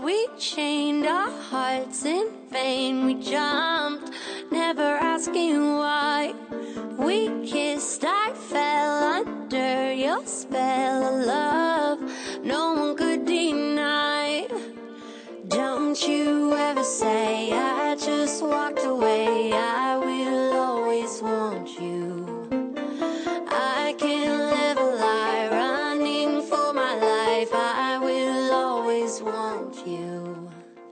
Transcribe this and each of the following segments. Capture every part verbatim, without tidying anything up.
we chained our hearts in vain. We jumped, never asking why. We kissed, I fell under your spell of love no one could deny. Don't you ever say I just walked away. I will always want you. I can't live a lie, running for my life. I will always want you.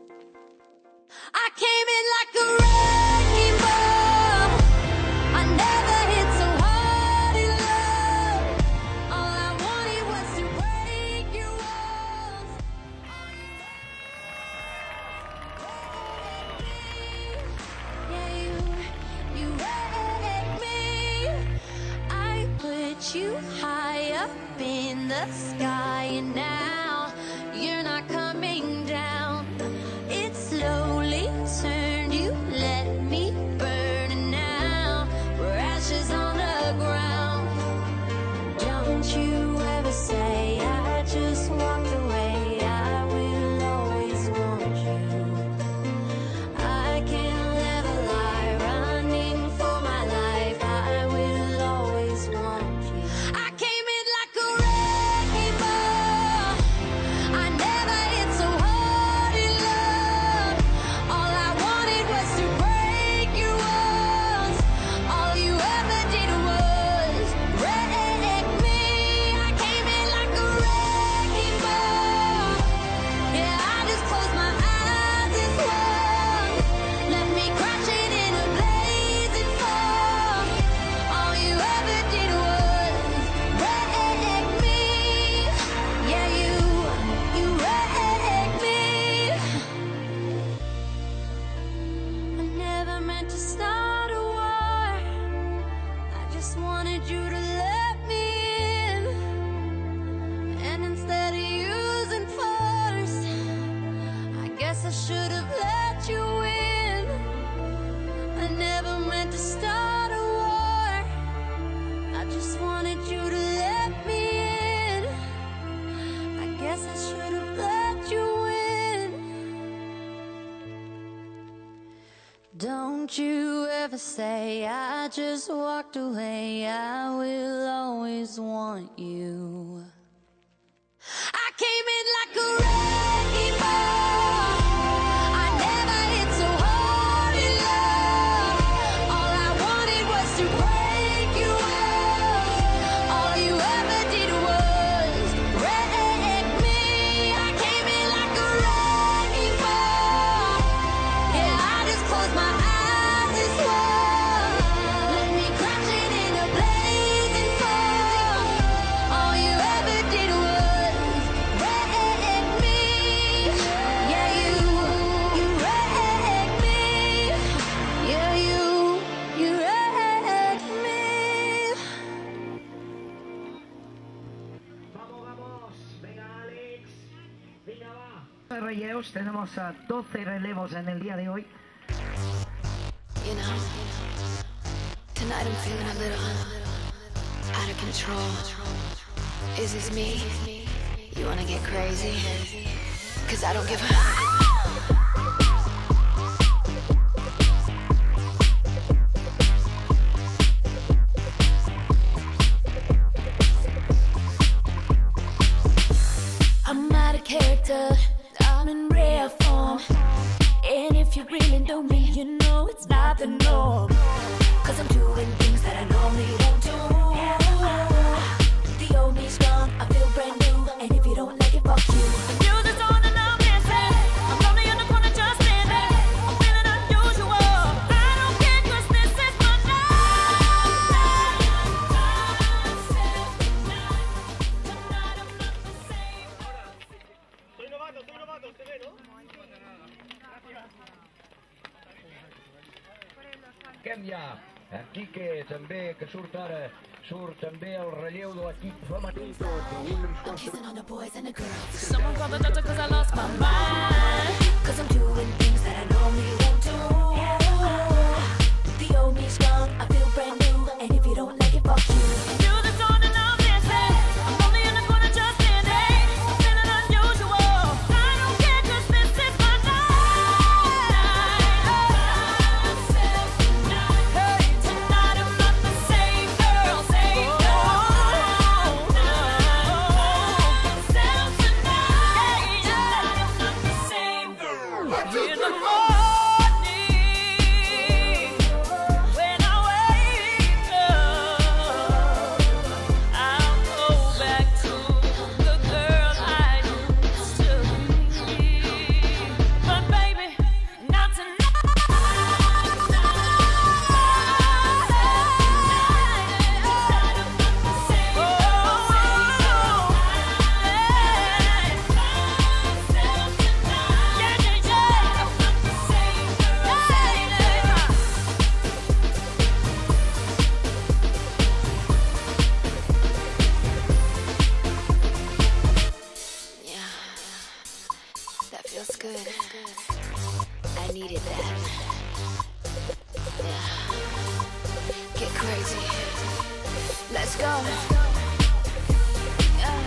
I came in like a wrecking ball. I never hit so hard in love. All I wanted was to break your walls. Yeah, you, you wrecked me. I put you high up in the sky, and now you're not coming down. It slowly turned, you let me burn, and now we're ashes on the ground. Don't you ever say I just walked away. I will always want you. I can't live a lie, running for my life. I will always want you. I came in like a wrecking ball. I never hit so hard in love. All I wanted was to break your walls. All you ever did was wreck me. I came in like a wrecking ball. Yeah, I just closed my eyes and swung. Left me crashing in a blazing fall. All you ever did was wreck me. Yeah, you, you wrecked me. I never meant to start a war. I just wanted you to let me in. And instead of using force, I guess I should have let you in. I never meant to start a war. I just wanted you to let me in. I guess I should have let you in. Don't you ever say I just walked away. I will always want you. I came in like a wrecking ball. I never hit so hard in love. All I wanted was to break your walls. All you ever did was wreck me. I came in like a wrecking ball. Yeah, I just closed my eyes and swung. Left me crashing in a blazing fall. All you ever did was wreck me. Yeah, you, you wrecked me. Yeah, you, you wrecked me. Vamos, vamos. Venga, Alex. Venga, va. Relleos, tenemos a doce relevos en el día de hoy. You know, tonight I'm feeling a little out of control. Is this me? You wanna get crazy? Cause I don't give a... I'm out of character, I'm in rare form. And if you really know me, you know it's not the norm. Cause I'm doing things that I normally don't do. The old me's gone, I feel brand new. And if you don't like it, fuck you. Music's on and I'm dancing. I'm lonely in the corner just standing. I'm feeling unusual. I don't care cause this is my night. Tonight I'm not the same. Soy novato, soy novato, usted ve, ¿no? Canviar. Aquí que també, que surt ara, surt també el relleu de l'equip femení. I'm kissing on the boys and the girls. Someone call the doctor cause I lost my mind. Cause I'm doing things that I normally won't do. The old me's gone, I feel brand new. And if you don't like it, fuck you. Music's on and I'm dancing. I'm only in the corner just standing. I'm feeling unusual. I don't care cause this crazy. Let's go. Yeah.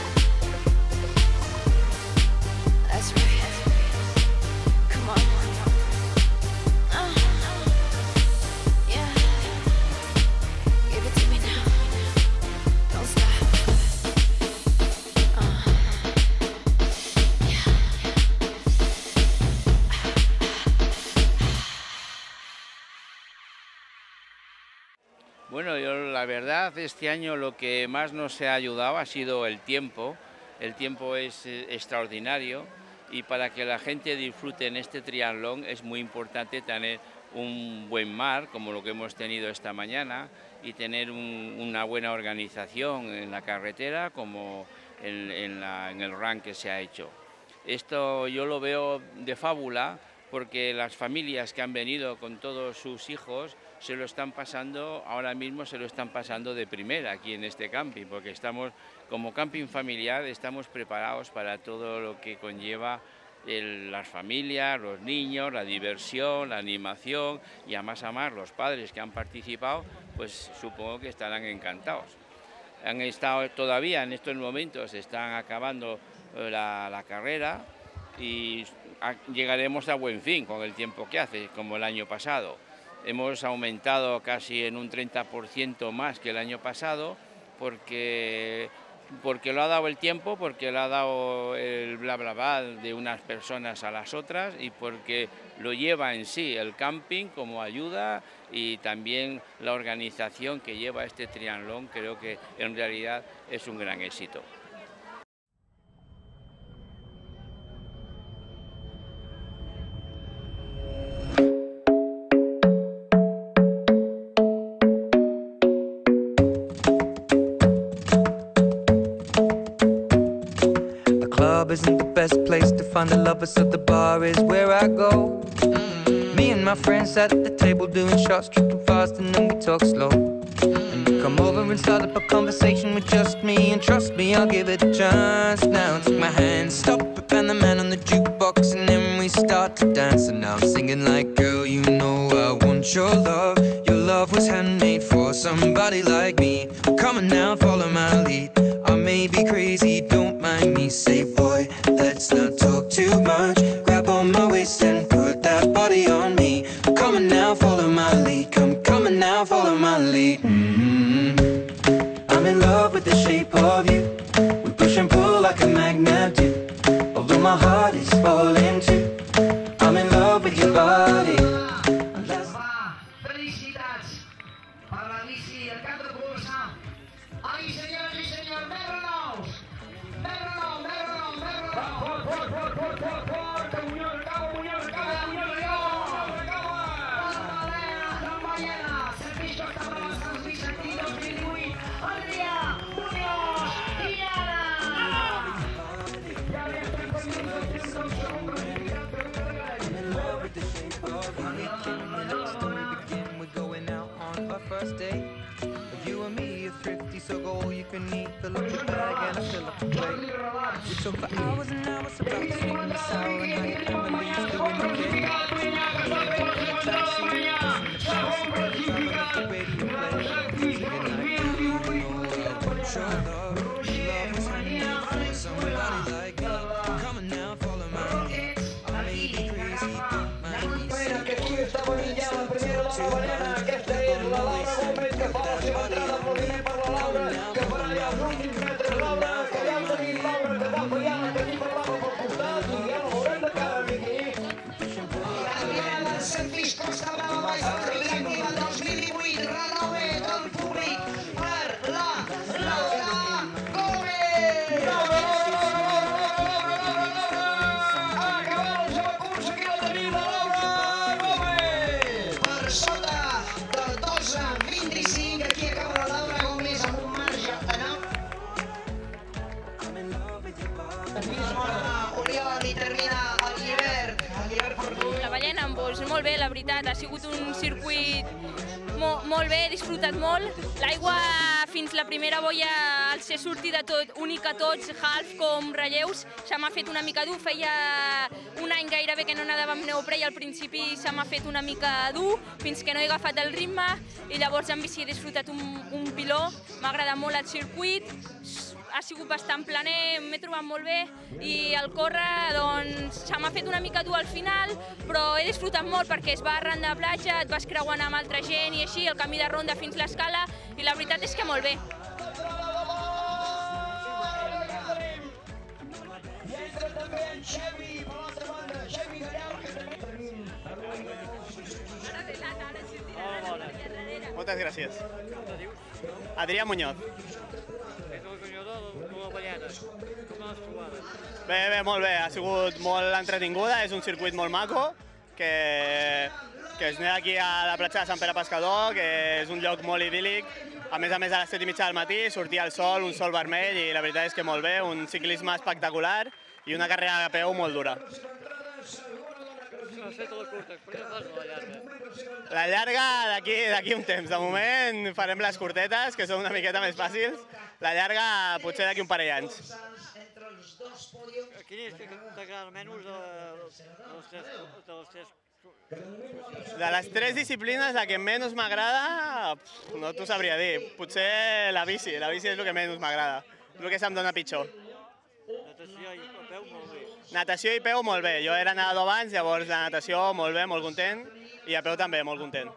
That's right. Come on. Uh. Yeah. Give it to me now. Don't stop. Uh. Yeah. Bueno, yo la verdad este año lo que más nos ha ayudado ha sido el tiempo. El tiempo es eh, extraordinario y para que la gente disfrute en este triatlón es muy importante tener un buen mar, como lo que hemos tenido esta mañana, y tener un, una buena organización en la carretera como en, en, la, en el run que se ha hecho. Esto yo lo veo de fábula porque las familias que han venido con todos sus hijos se lo están pasando, ahora mismo se lo están pasando de primera aquí en este camping, porque estamos, como camping familiar, estamos preparados para todo lo que conlleva el, las familias, los niños, la diversión, la animación y a más a más los padres que han participado, pues supongo que estarán encantados. Han estado todavía en estos momentos, están acabando la, la carrera y a, llegaremos a buen fin con el tiempo que hace, como el año pasado. Hemos aumentado casi en un treinta por ciento más que el año pasado porque, porque lo ha dado el tiempo, porque lo ha dado el bla bla bla de unas personas a las otras y porque lo lleva en sí el camping como ayuda y también la organización que lleva este triatlón creo que en realidad es un gran éxito. Isn't the best place to find the lovers, so the bar is where I go. Mm-hmm. Me and my friends at the table doing shots, tripping fast and then we talk slow. And you come over and start up a conversation with just me, and trust me, I'll give it a chance. Now take my hand, stop it, and the man on the jukebox, and then we start to dance. And now I'm singing like, girl, you know I want your love. Your love was handmade for somebody like me. Come on now, follow my lead. I may be crazy, don't mind me. Say, boy, let's not talk too much. Grab on my waist and put that body on me. Come on now, follow my lead. Come, come on now, follow my lead. Mm-hmm. I'm in love with the shape of you. We push and pull like a magnet do. Although my heart is falling too. I'm in love with your body. Felicitats per la bici, el cap de cursa. Ai, senyores i senyors, més renoms! Més renom, més renom, més renom! Fort, fort, fort, fort, fort, fort! Que Muñoz acaba, Muñoz acaba, Muñoz acaba! Las balenes, las ballenes! Servisco hasta para los dos mil sentidos, mil divuit! Adrià, Muñoz i Anna! Ja ve estem per minuts, temps del segon classificat, però no First date, you and me are thrifty, so go all you can eat. Fill up your bag and I fill up the plate. We talk for hours and hours about the sweet and the sour and how your family's doing okay. The radio play, singing like, you know I want your love. Love is handmade for somebody like me. Come on now, follow my lead. I may be crazy, don't mind me. Bueno, que aquí estamos ya la primera de la mañana, que esta es la Laura Gómez, que fa la seva entrada, aplaudiment per la Laura, que farà ja els últims metres. Laura, que ja hem tenit Laura, que va fallant, que aquí parlava pel costat, i ja no veurem de cara, Miqui. Adrià, Sant Fisco estava a la baix de la directiva dos mil divuit, renové del públic per la Laura Gómez. Laura, acabant el seu curs, aquí la tenim, la Laura Gómez. Per sota del dotze vint-i-cinc, aquí acaba la Laura Gómez amb un marge de nou. Oriol i termina el Llibert, el Llibert Fortuny. La ballena, doncs molt bé, la veritat, ha sigut un circuit molt, molt bé, he disfrutat molt. L'aigua fins la primera boia, al ser sortir de tot, únic a tots, half com relleus, se m'ha fet una mica dur. Feia un any gairebé que no nedava amb neoprè i al principi se m'ha fet una mica dur fins que no he agafat el ritme i llavors en bici he disfrutat un, un piló. M'ha agradat molt el circuit, ha sigut bastant planer, m'he trobat molt bé i al córrer doncs, se m'ha fet una mica dur al final, però he disfrutat molt perquè es va arran de platja, et vas creuant amb altra gent i així, el camí de ronda fins l'escala, i la veritat és que molt bé. Moltes gràcies. Adrià Muñoz. Bé, bé, molt bé, ha sigut molt entretinguda, és un circuit molt maco, que, que es neda aquí a la platja de Sant Pere Pescador, que és un lloc molt idíl·lic. A més a més, a les set i mitja del matí sortia el sol, un sol vermell, i la veritat és que molt bé, un ciclisme espectacular i una carrera a peu molt dura. La llarga d'aquí un temps. De moment farem les curtetes, que són una miqueta més fàcils. La llarga potser d'aquí un parell d'anys. Quin és que t'agrada menys de les tres? De les tres disciplines, la que menys m'agrada, no t'ho sabria dir. Potser la bici, la bici és el que menys m'agrada. És el que se'm dona pitjor. Natació i peu molt bé. Natació i peu molt bé. Jo era nedador abans, llavors la natació molt bé, molt content, i a peu també molt content.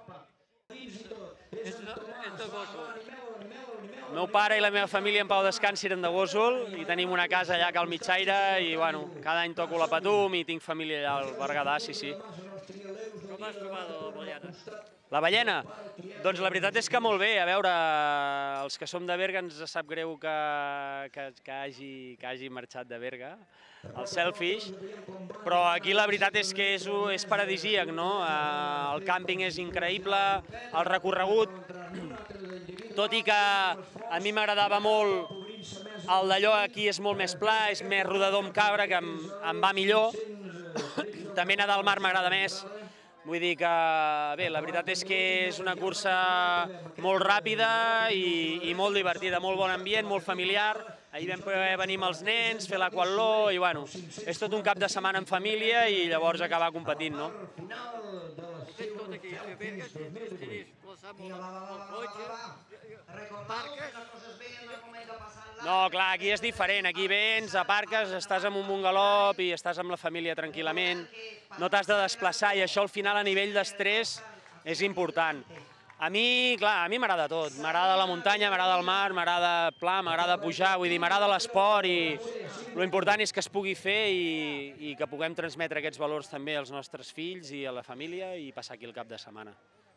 El meu pare i la meva família en pau descansi eren de Gósol i tenim una casa allà a Cal Mitjaire i bueno, cada any toco la Patum i tinc família allà al Berguedà, sí, sí. Com has trobat la ballena? La ballena? Doncs la veritat és que molt bé. A veure, els que som de Berga ens sap greu que, que, que, hagi, que hagi marxat de Berga, el Selfish, però aquí la veritat és que és, és paradisíac, no? El càmping és increïble, el recorregut, tot i que a mi m'agradava molt el d'allò, aquí és molt més pla, és més rodador amb cabra, que em, em va millor. També nedar al mar m'agrada més. Vull dir que, bé, la veritat és que és una cursa molt ràpida i, i molt divertida, molt bon ambient, molt familiar. Ahir vam poder venir amb els nens, fer l'aquatló i, bueno, és tot un cap de setmana en família i llavors acabar competint, no? Fet tot aquí, a Berga, tens plaçat amb el cotxe, parques... No, clar, aquí és diferent, aquí vens, aparques, estàs en un bungalop i estàs amb la família tranquil·lament, no t'has de desplaçar i això al final a nivell d'estrès és important. A mi, clar, a mi m'agrada tot, m'agrada la muntanya, m'agrada el mar, m'agrada pla, m'agrada pujar, vull dir, m'agrada l'esport i l'important és que es pugui fer i, i que puguem transmetre aquests valors també als nostres fills i a la família i passar aquí el cap de setmana.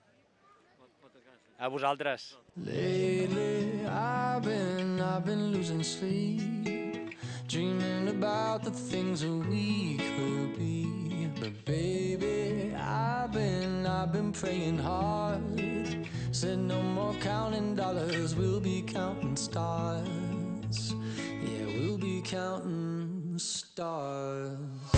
A vosaltres. Lately I've been, I've been losing sleep, dreaming about the things that we could be. But baby, I've been, I've been praying hard. Said no more counting dollars, we'll be counting stars. Yeah, we'll be counting stars.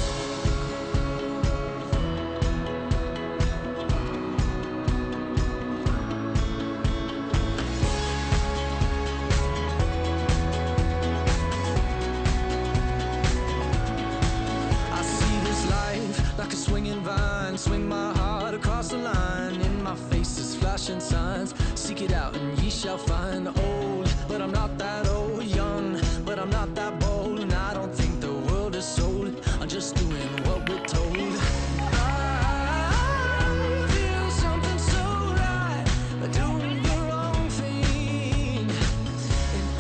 Like a swinging vine, swing my heart across the line. In my face is flashing signs. Seek it out and ye shall find. Old, but I'm not that old. Young, but I'm not that bold. And I don't think the world is sold. I'm just doing what we're told. I feel something so right, doing the wrong thing. And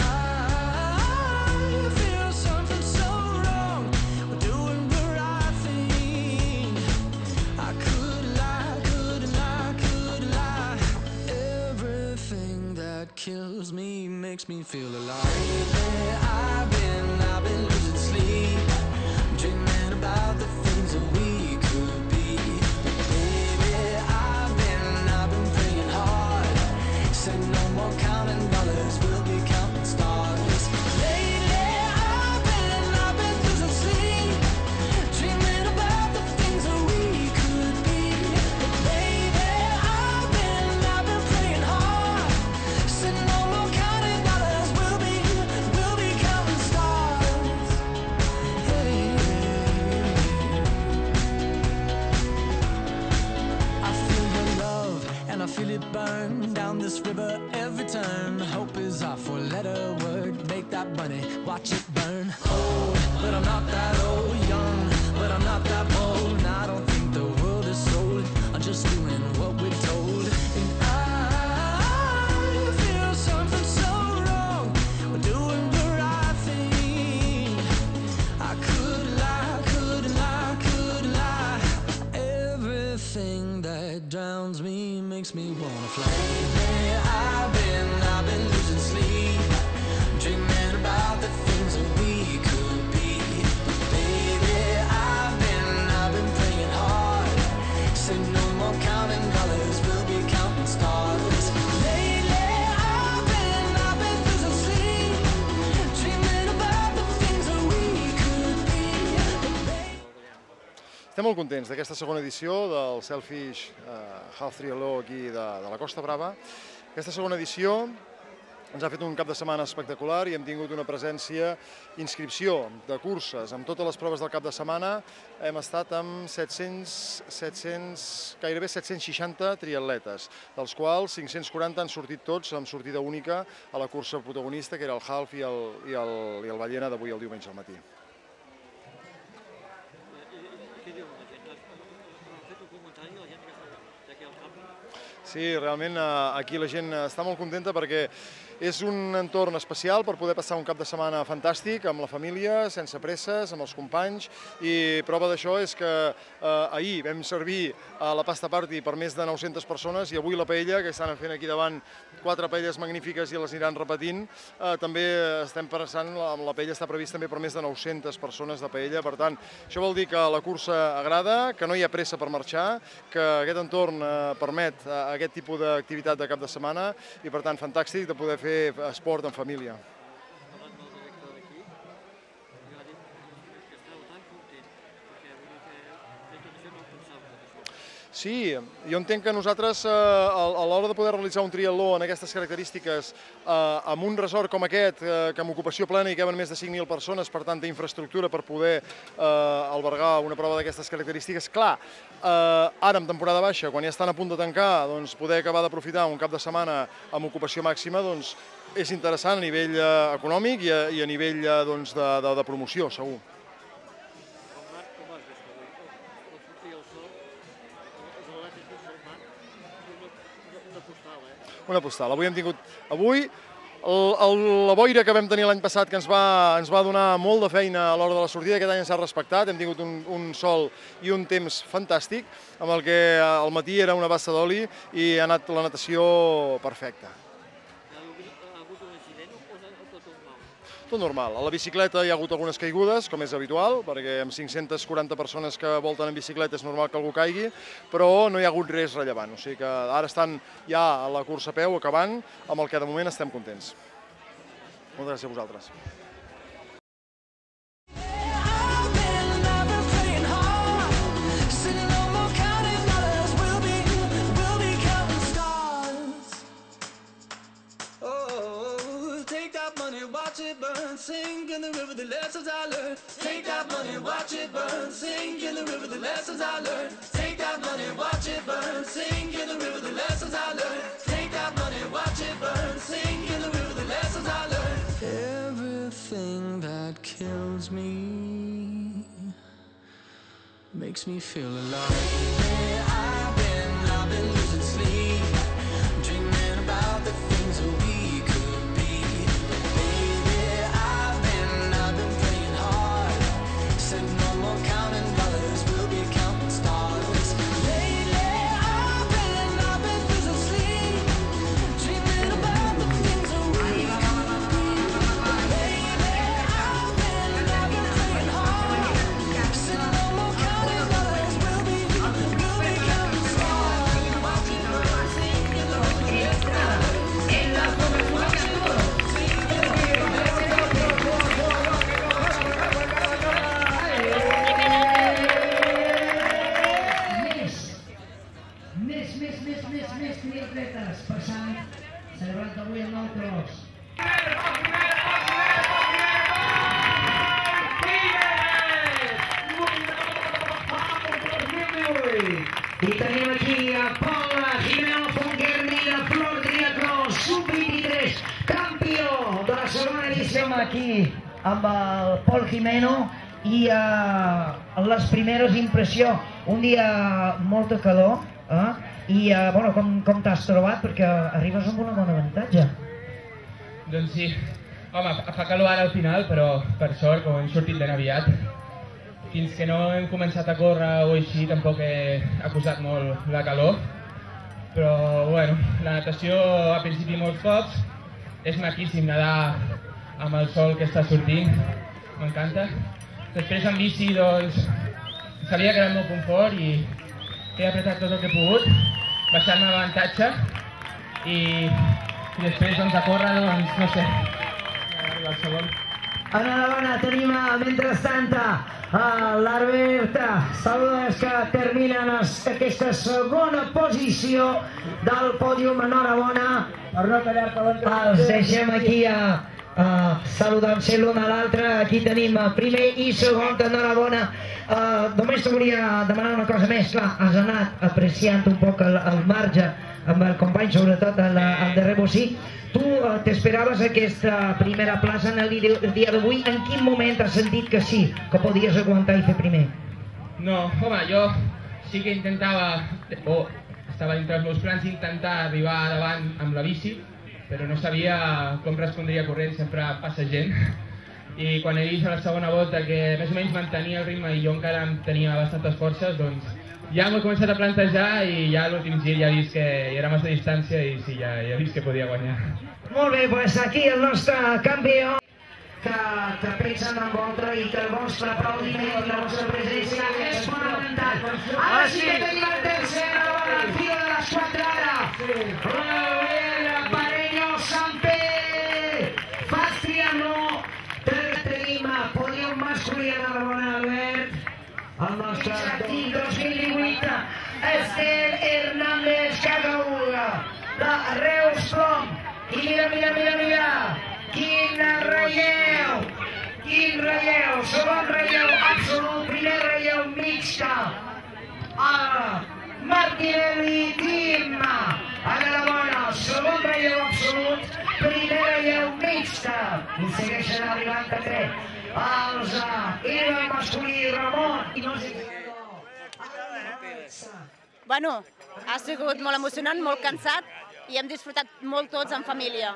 I feel something so wrong, doing the right thing. I could lie, could lie, could lie. Everything that kills me makes me feel alive. Lately I've been, I've been losing sleep, dreaming about the things that we could be. Baby, I've been, I've been praying hard. Said no more counting dollars, we'll be counting stars. Lately I've been, I've been losing sleep, dreaming about the things that we could be. But baby, I've been, I've been praying hard. feel it burn down this river every turn. Hope is our four-letter word. Make that money, watch it burn. Old, but I'm not that old. Young, but I'm not that bold. And I don't think the world is sold. I'm just doing what we're told. And I feel something so wrong. We're doing the right thing. I could lie, could lie, could lie. Everything that drowns me makes me wanna fly. Lately I've been, I've been losing sleep, dreaming about the things that we could be. But baby, I've been, I've been praying hard. Said no more counting dollars, we'll be counting stars. Lately I've been, I've been losing sleep, dreaming about the things that we could be. Estem molt contents d'aquesta segona edició del Selfish Half Triathló aquí de, de la Costa Brava. Aquesta segona edició ens ha fet un cap de setmana espectacular i hem tingut una presència, inscripció de curses amb totes les proves del cap de setmana. Hem estat amb set-cents, set-cents, gairebé set-cents seixanta triatletes, dels quals cinc-cents quaranta han sortit tots amb sortida única a la cursa protagonista, que era el Half i el, i el, i el Ballena d'avui el diumenge al matí. Sí, realment aquí la gent està molt contenta perquè és un entorn especial per poder passar un cap de setmana fantàstic amb la família, sense presses, amb els companys, i prova d'això és que eh, ahir vam servir a la pasta party per més de nou-centes persones i avui la paella, que estan fent aquí davant quatre paelles magnífiques i les aniran repetint, eh, també estem pensant, amb la paella està previst també per més de nou-centes persones de paella. Per tant, això vol dir que la cursa agrada, que no hi ha pressa per marxar, que aquest entorn eh, permet eh, aquest tipus d'activitat de cap de setmana i, per tant, fantàstic de poder fer esport en família. Sí, jo entenc que nosaltres, eh, a l'hora de poder realitzar un triatló en aquestes característiques, eh, amb un resort com aquest, eh, que amb ocupació plena hi caben més de cinc mil persones, per tant, d'infraestructura per poder eh, albergar una prova d'aquestes característiques, clar, eh, ara en temporada baixa, quan ja estan a punt de tancar, doncs, poder acabar d'aprofitar un cap de setmana amb ocupació màxima, doncs, és interessant a nivell eh, econòmic i a, i a nivell eh, doncs, de, de, de promoció, segur. Una postal. Avui hem tingut... Avui, el, el, la boira que vam tenir l'any passat, que ens va, ens va donar molt de feina a l'hora de la sortida, aquest any ens ha respectat, hem tingut un, un sol i un temps fantàstic, amb el que al matí era una bassa d'oli i ha anat la natació perfecta. Tot normal. A la bicicleta hi ha hagut algunes caigudes, com és habitual, perquè amb cinc-centes quaranta persones que volten en bicicleta és normal que algú caigui, però no hi ha hagut res rellevant. O sigui que ara estan ja a la cursa a peu, acabant, amb el que de moment estem contents. Moltes gràcies a vosaltres. Watch it burn, sink in the river, the lessons I learned. Take that money, watch it burn, sink in the river, the lessons I learned. Take that money, watch it burn, sink in the river, the lessons I learned. Take that money, watch it burn, sink in the river, the lessons I learned. Everything that kills me makes me feel alive. I've been, I've been losing sleep, dreaming about the things that we could. I tenim aquí a Paula Jiménez Fonguera. Avui som aquí amb el Pol Jimeno i uh, les primeres impressions. Un dia molta calor, eh? I uh, bueno, com, com t'has trobat? Perquè arribes amb un bon avantatge. Doncs sí. Home, fa calor ara al final, però per sort, com hem sortit ben aviat, fins que no hem començat a córrer o així tampoc he acusat molt la calor. Però, bueno, la natació a principi molts cops, és maquíssim nedar amb el sol que està sortint, m'encanta. Després en bici, doncs, sabia que era el meu confort i he apretat tot el que he pogut, baixant-me l'avantatge i, i després, doncs, a córrer, doncs, no sé, arribar al segon. Enhorabona, tenim mentrestant a l'Alberta Saludes que terminen aquesta segona posició del pòdium. Enhorabona. Els deixem aquí a, a saludar-se l'un a l'altre. Aquí tenim primer i segon. Enhorabona. Uh, només te volia demanar una cosa més. Clar, has anat apreciant un poc el, el marge amb el company, sobretot el, el darrer bocí. Tu uh, t'esperaves aquesta primera plaça en el dia d'avui. En quin moment has sentit que sí, que podies aguantar i fer primer? No, home, jo sí que intentava, o estava dintre els meus plans, intentar arribar davant amb la bici, però no sabia com respondria corrent, sempre passa gent. I quan he vist a la segona volta que més o menys mantenia el ritme i jo encara em tenia bastantes forces, doncs ja m'he començat a plantejar i ja a l'últim gir ja he vist que hi era massa distància i sí, ja, ja he vist que podia guanyar. Molt bé, doncs aquí el nostre campió que, que pensen en vosaltres i que el vostre aplaudiment i la vostra presència és fonamental. Ara sí que tenim el tercer a la fila de les quatre ara. Robert Pareño Samper, Fastriano, tenim a pòdium masculí a la bona Albert. El nostre dos mil divuit, Esther Hernández Cagaúga, de Reus Plom. I mira, mira, mira, mira, quin relleu, quin relleu, segon relleu absolut, primer relleu mixta. A Martinelli Tim, enhorabona, segon relleu absolut, primer relleu mixta. I segueixen arribant també els Eva masculí Ramon. I no sé... Bueno, ha sigut molt emocionant, molt cansat i hem disfrutat molt tots en família.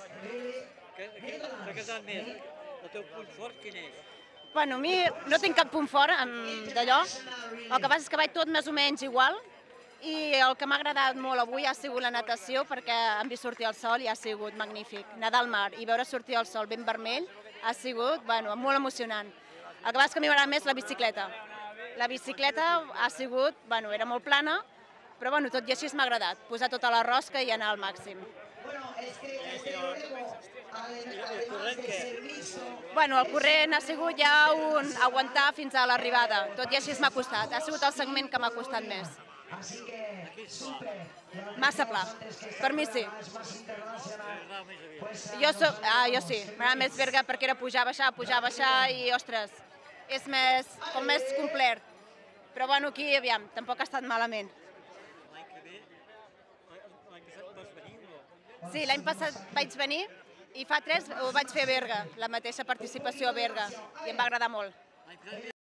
T'ha casat més? El teu punt fort quin és? Bueno, a mi no tinc cap punt fort d'allò. El que passa és que vaig tot més o menys igual i el que m'ha agradat molt avui ha sigut la natació perquè hem vist sortir el sol i ha sigut magnífic. Nedar al mar i veure sortir el sol ben vermell ha sigut, bueno, molt emocionant. El que passa és que a mi m'agrada més la bicicleta. La bicicleta ha sigut, bueno, era molt plana, però bueno, tot i així m'ha agradat, posar tota la rosca i anar al màxim. Bueno, el corrent ha sigut ja un aguantar fins a l'arribada, tot i així m'ha costat, ha sigut el segment que m'ha costat més. Massa pla, per mi sí. Jo, soc, ah, jo sí, m'agrada més Berga perquè era pujar, baixar, pujar, baixar i, ostres, és més, com més complet. Però bueno, aquí, aviam, tampoc ha estat malament. Sí, l'any passat vaig venir i fa tres ho vaig fer a Berga, la mateixa participació a Berga, i em va agradar molt.